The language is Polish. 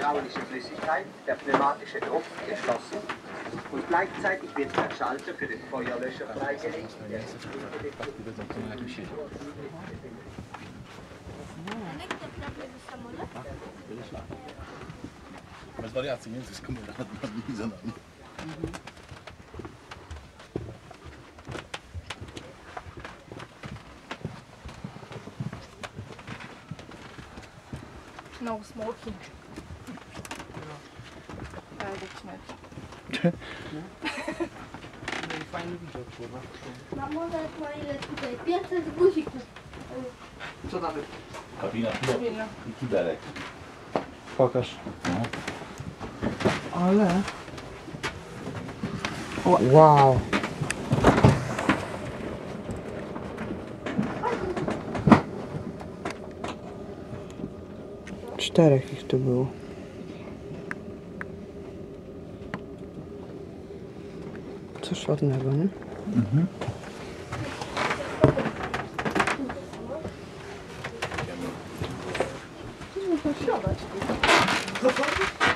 hydraulische Flüssigkeit, der pneumatische Druck geschlossen und gleichzeitig wird der Schalter für den Feuerlöscher freigelegt. Bez wariacji, nie? To jest kamera za nami. No smoking. Tak śmiać. Fajny widok, kurwa. Mamo, na ile tutaj 500 guzików. Co tam? Kabina Kabina. i kibelek. Pokaż. No. Ale... Wow. Czterech ich tu było. Coś ładnego, nie? Mhm. Można środać.